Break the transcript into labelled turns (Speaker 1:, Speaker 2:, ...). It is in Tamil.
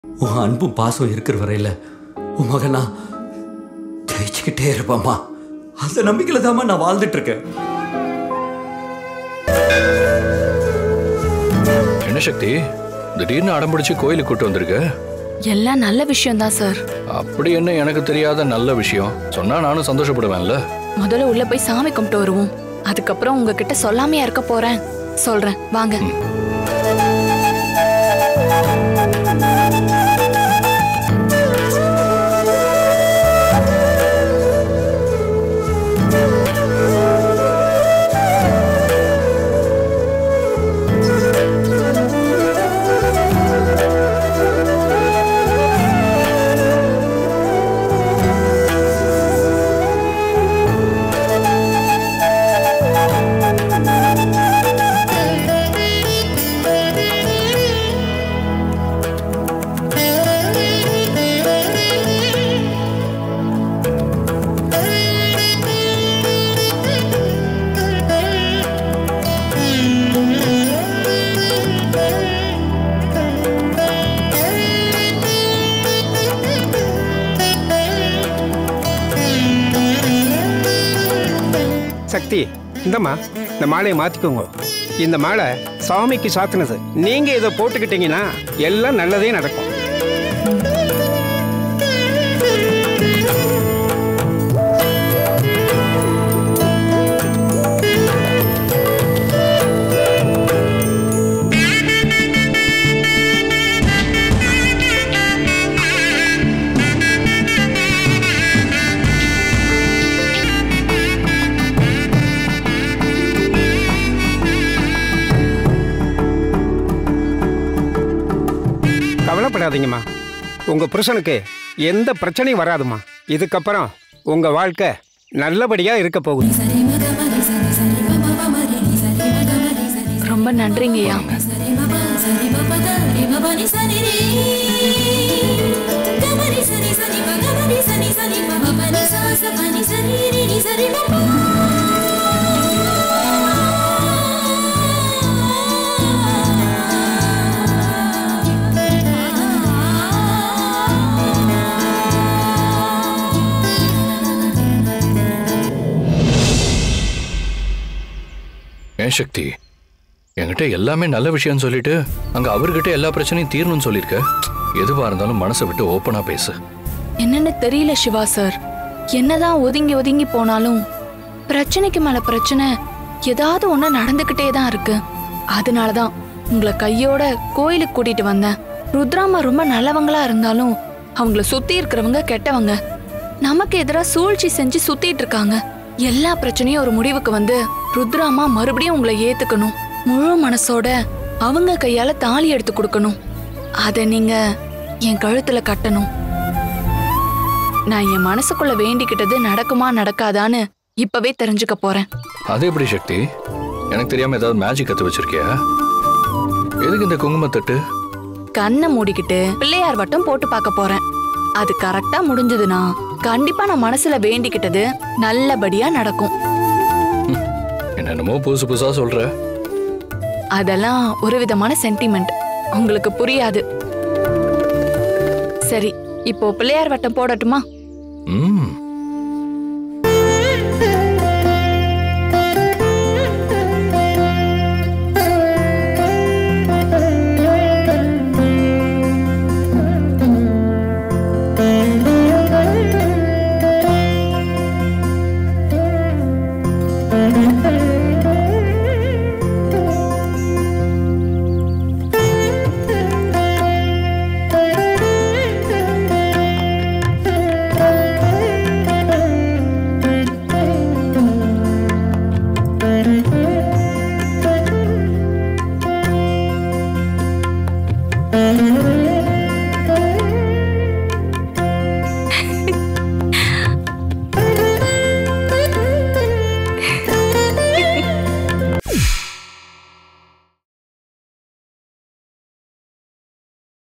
Speaker 1: உன் அன்பும் பாசம் இருக்கிற வரையில உன் மகனா ஜெயிச்சுக்கிட்டே இருப்பாம்மா. அந்த நம்பிக்கையில தாம்மா நான் வாழ்ந்துட்டு இருக்கேன்.
Speaker 2: என்ன சக்தி, திடீர்னு அடம்பிடிச்சு கோயிலுக்கு கூட்டு வந்திருக்க?
Speaker 3: எல்லாம் நல்ல விஷயம் தான் சார்.
Speaker 2: அப்படி என்ன எனக்கு தெரியாத நல்ல விஷயம் சொன்னா நானும் சந்தோஷப்படுவேன்ல.
Speaker 3: முதல்ல உள்ள போய் சாமி கும்பிட்டு வருவோம். அதுக்கப்புறம் உங்ககிட்ட சொல்லாமையா இருக்க போறேன். சொல்றேன் வாங்க.
Speaker 4: சக்தி, இந்தம்மா இந்த மாலையை மாற்றிக்கோங்க. இந்த மாலை சாமிக்கு சாத்தினது. நீங்கள் இதை போட்டுக்கிட்டீங்கன்னா எல்லாம் நல்லதே நடக்கும். கவலைப்படாதீங்கம்மா, உங்க புருஷனுக்கு எந்த பிரச்சனையும் வராதுமா. இதுக்கப்புறம் உங்க வாழ்க்கை நல்லபடியா இருக்க போகுது.
Speaker 3: ரொம்ப நன்றிங்கய்யா.
Speaker 2: ஏன் சக்தி, என்கிட்ட எல்லாமே நல்ல விஷயம் சொல்லிட்டு அங்க அவர்கிட்ட எல்லா பிரச்சனையும் தீரணும்னு சொல்லியிருக்க. எதுவா இருந்தாலும் மனசை விட்டு ஓப்பனா பேசு.
Speaker 3: என்னன்னு தெரியல சிவா சார். என்னதான் ஒதுங்கி ஒதுங்கி போனாலும் பிரச்சனைக்கு மேல பிரச்சனை ஏதாவது ஒண்ணு நடந்துகிட்டே தான் இருக்கு. அதனாலதான் உங்களை கையோட கோயிலுக்கு கூட்டிட்டு வந்தேன். ருத்ராமா ரொம்ப நல்லவங்களா இருந்தாலும் அவங்கள சுத்தி இருக்கிறவங்க கெட்டவங்க. நமக்கு எதிராக சூழ்ச்சி செஞ்சு சுத்திட்டு இருக்காங்க. எல்லா பிரச்சனையும் ஒரு முடிவுக்கு வந்து ருத்ராமா மறுபடியும் உங்களை ஏத்துக்கணும். முழு மனசோட அவங்க கையால தாலி எடுத்து கொடுக்கணும். அத நீங்க என் கழுத்துல கட்டணும். நான் என் மனசுக்குள்ள வேண்டிக்கிட்டது நடக்குமா நடக்காதான்னு இப்பவே தெரிஞ்சுக்க போறேன்.
Speaker 2: அது எப்படி சக்தி? எனக்கு தெரியாம ஏதாவது மேஜிக் கத்து வச்சிருக்கியா? எதுக்கு இந்த குங்குமத்தட்டு?
Speaker 3: கண்ணை மூடிக்கிட்டு பிள்ளையார் வட்டம் போட்டு பார்க்க போறேன். அது கரெக்டா முடிஞ்சதுன்னா கண்டிப்பா நான் மனசுல வேண்டிக்கிட்டது நல்லபடியா நடக்கும்.
Speaker 2: என்னென்னமோ புதுசு புதுசா சொல்ற.
Speaker 3: அதெல்லாம் ஒரு விதமான சென்டிமெண்ட், உங்களுக்கு புரியாது. சரி, இப்போ பிள்ளையார் வட்டம் போடட்டுமா?